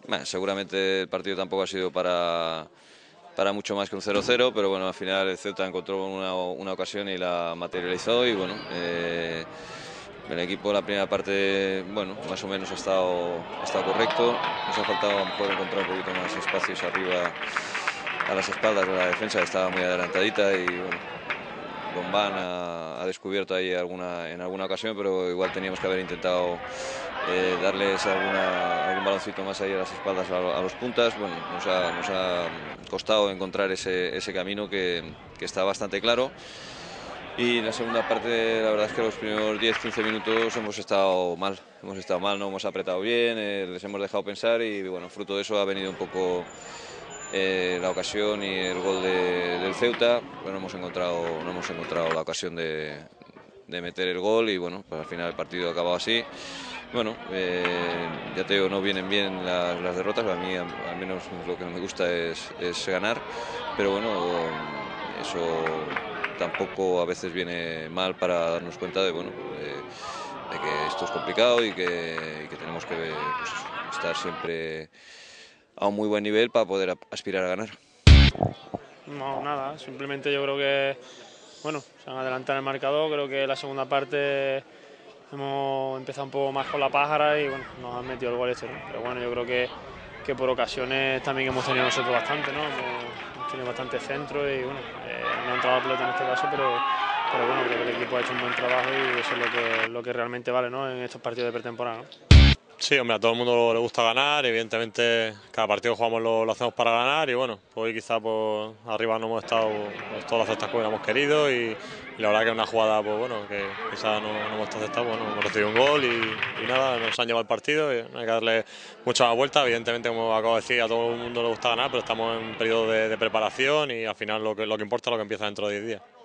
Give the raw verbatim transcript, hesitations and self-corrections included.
Bueno, seguramente el partido tampoco ha sido para, para mucho más que un cero cero, pero bueno, al final el Ceuta encontró una, una ocasión y la materializó y bueno, eh, el equipo la primera parte, bueno, más o menos ha estado, ha estado correcto. Nos ha faltado a lo mejor encontrar un poquito más espacios arriba a las espaldas de la defensa, que estaba muy adelantadita y bueno, Lombán ha, ha descubierto ahí alguna, en alguna ocasión, pero igual teníamos que haber intentado eh, darles alguna, algún baloncito más ahí a las espaldas a, a los puntas. Bueno, nos ha, nos ha costado encontrar ese, ese camino que, que está bastante claro. Y en la segunda parte, la verdad es que los primeros diez quince minutos hemos estado mal, hemos estado mal, no hemos apretado bien, eh, les hemos dejado pensar y bueno, fruto de eso ha venido un poco eh, la ocasión y el gol de, del Ceuta. Bueno, no hemos encontrado, no hemos encontrado la ocasión de, de meter el gol y bueno, pues al final el partido ha acabado así. Bueno, eh, ya te digo, no vienen bien las, las derrotas, a mí al, al menos lo que me gusta es, es ganar, pero bueno, eso tampoco a veces viene mal para darnos cuenta de, bueno, de, de que esto es complicado y que, y que tenemos que pues, estar siempre a un muy buen nivel para poder aspirar a ganar. No, nada, simplemente yo creo que, bueno, se han adelantado en el marcador, creo que la segunda parte hemos empezado un poco más con la pájara y bueno, nos han metido el gol este, ¿no? Pero bueno, yo creo que, que por ocasiones también hemos tenido nosotros bastante, ¿no? Hemos, hemos tenido bastante centro y bueno, eh, no ha entrado la pelota en este caso, pero, pero bueno, creo que el equipo ha hecho un buen trabajo y eso es lo que, lo que realmente vale, ¿no? En estos partidos de pretemporada, ¿no? Sí, hombre, a todo el mundo le gusta ganar, evidentemente cada partido que jugamos lo, lo hacemos para ganar y bueno, pues hoy quizá pues, arriba no hemos estado pues, todas las cestas que hubiéramos querido y, y la verdad que es una jugada pues bueno, que quizá no, no hemos aceptado, bueno, hemos recibido un gol y, y nada, nos han llevado el partido y no hay que darle mucha más vuelta, evidentemente como acabo de decir a todo el mundo le gusta ganar, pero estamos en un periodo de, de preparación y al final lo que, lo que importa es lo que empieza dentro de diez días.